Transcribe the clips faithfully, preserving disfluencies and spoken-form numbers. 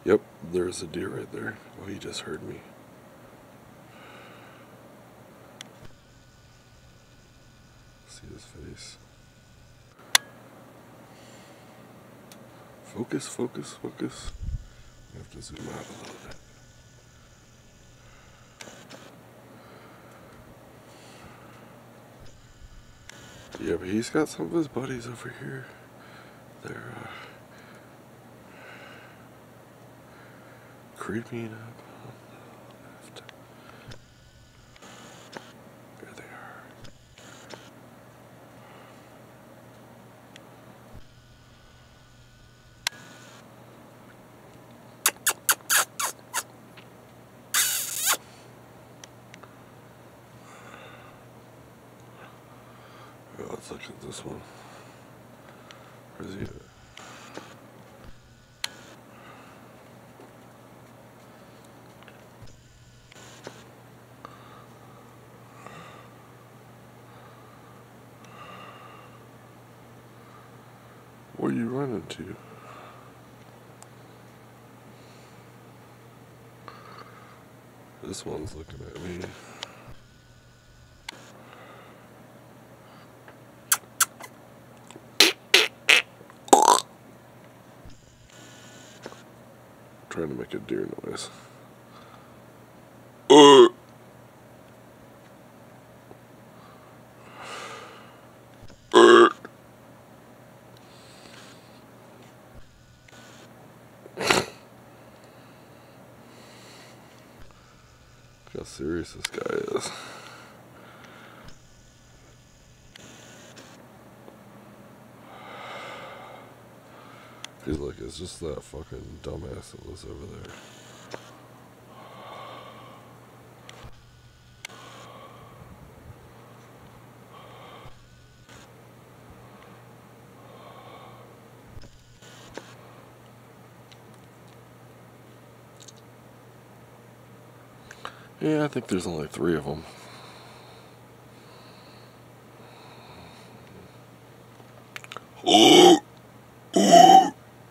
Yep, there's a deer right there. Oh, he just heard me. See his face. Focus, focus, focus. You have to zoom out a little bit. Yeah, but he's got some of his buddies over here. They're uh, creeping up on the left. There they are. Oh, let's look at this one. Where's he at? What are you running to? This one's looking at me. Trying to make a deer noise. Uh. Uh. Look how serious this guy is. He's like, it's just that fucking dumbass that was over there. Yeah, I think there's only three of them. Oh! Oh!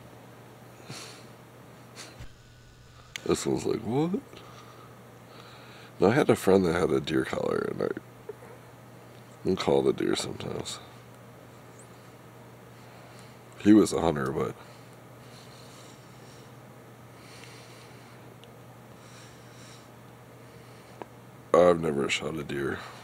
This one's like, what? No, I had a friend that had a deer collar, and I can call the deer sometimes. He was a hunter, but I've never shot a deer.